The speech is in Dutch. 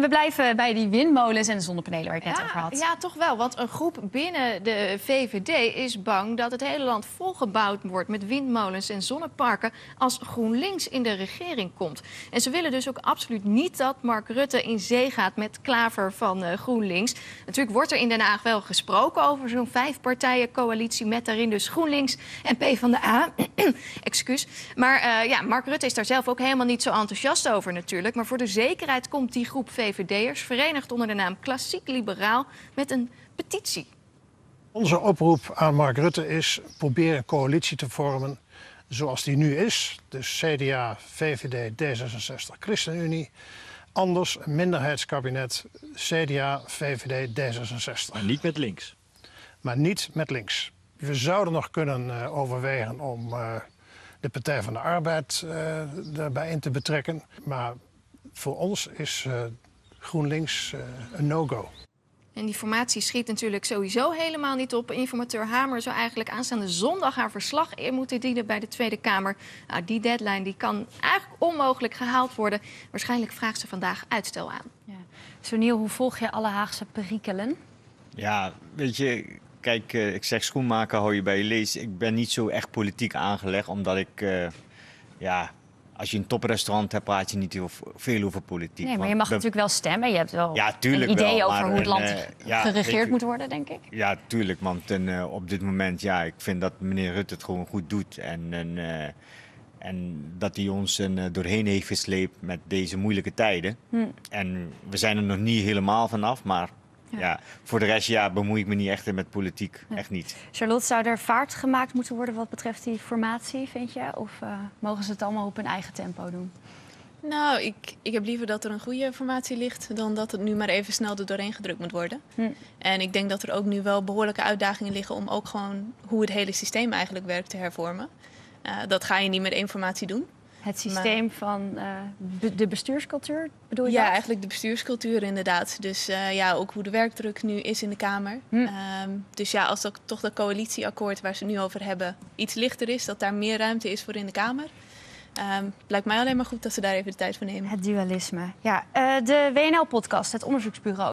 We blijven bij die windmolens en de zonnepanelen waar ik het net over had. Ja, toch wel. Want een groep binnen de VVD is bang dat het hele land volgebouwd wordt met windmolens en zonneparken als GroenLinks in de regering komt. En ze willen dus ook absoluut niet dat Mark Rutte in zee gaat met Klaver van GroenLinks. Natuurlijk wordt er in Den Haag wel gesproken over zo'n 5-partijen-coalitie met daarin dus GroenLinks en PvdA. Excuus. Maar Mark Rutte is daar zelf ook helemaal niet zo enthousiast over natuurlijk. Maar voor de zekerheid komt die groep VVD'ers, verenigd onder de naam Klassiek Liberaal, met een petitie. Onze oproep aan Mark Rutte is: probeer een coalitie te vormen zoals die nu is. Dus CDA, VVD, D66, ChristenUnie. Anders een minderheidskabinet, CDA, VVD, D66. Maar niet met links. Maar niet met links. We zouden nog kunnen overwegen om de Partij van de Arbeid daarbij in te betrekken. Maar voor ons is GroenLinks een no-go. En die formatie schiet natuurlijk sowieso helemaal niet op. Informateur Hamer zou eigenlijk aanstaande zondag haar verslag in moeten dienen bij de Tweede Kamer. Nou, die deadline die kan eigenlijk onmogelijk gehaald worden. Waarschijnlijk vraagt ze vandaag uitstel aan. Ja. Soniel, hoe volg je alle Haagse perikelen? Ja, weet je, kijk, ik zeg schoenmaker hou je bij je lees. Ik ben niet zo echt politiek aangelegd, omdat ik, als je een toprestaurant hebt, praat je niet veel over politiek. Nee, maar je mag natuurlijk wel stemmen. Je hebt wel een idee over hoe het land geregeerd moet worden, denk ik. Ja, tuurlijk, want op dit moment, ik vind dat meneer Rutte het gewoon goed doet. En dat hij ons doorheen heeft gesleept met deze moeilijke tijden. En we zijn er nog niet helemaal vanaf, maar voor de rest bemoei ik me niet echt met politiek. Ja. Echt niet. Charlotte, zou er vaart gemaakt moeten worden wat betreft die formatie, vind je? Of mogen ze het allemaal op hun eigen tempo doen? Nou, ik heb liever dat er een goede formatie ligt dan dat het nu maar even snel er doorheen gedrukt moet worden. En ik denk dat er ook nu wel behoorlijke uitdagingen liggen om ook gewoon hoe het hele systeem eigenlijk werkt te hervormen. Dat ga je niet met één formatie doen. Het systeem van de bestuurscultuur, bedoel je ja, dat? eigenlijk de bestuurscultuur inderdaad. Dus ook hoe de werkdruk nu is in de Kamer. Dus als toch dat coalitieakkoord waar ze nu over hebben iets lichter is, dat daar meer ruimte is voor in de Kamer. Lijkt mij alleen maar goed dat ze daar even de tijd voor nemen. Het dualisme. Ja, de WNL-podcast, het onderzoeksbureau.